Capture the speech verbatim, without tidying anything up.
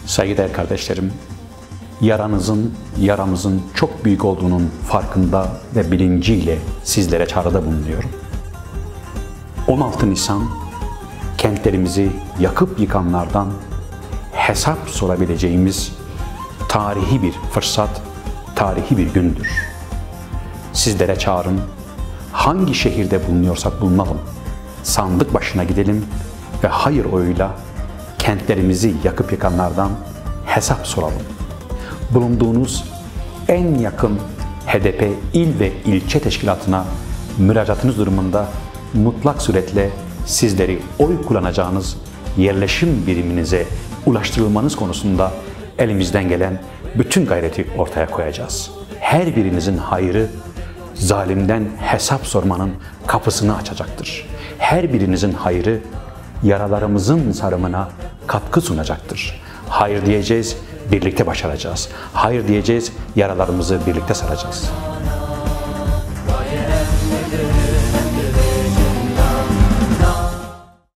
Saygıdeğer kardeşlerim, yaranızın, yaramızın çok büyük olduğunun farkında ve bilinciyle sizlere çağrıda bulunuyorum. on altı Nisan, kentlerimizi yakıp yıkanlardan hesap sorabileceğimiz tarihi bir fırsat, tarihi bir gündür. Sizlere çağrım, hangi şehirde bulunuyorsak bulunalım, sandık başına gidelim ve hayır oyuyla kentlerimizi yakıp yıkanlardan hesap soralım. Bulunduğunuz en yakın H D P il ve ilçe teşkilatına müracaatınız durumunda mutlak suretle sizleri oy kullanacağınız yerleşim biriminize ulaştırılmanız konusunda elimizden gelen bütün gayreti ortaya koyacağız. Her birinizin hayrı zalimden hesap sormanın kapısını açacaktır. Her birinizin hayrı yaralarımızın sarımına katkı sunacaktır. Hayır diyeceğiz, birlikte başaracağız. Hayır diyeceğiz, yaralarımızı birlikte saracağız.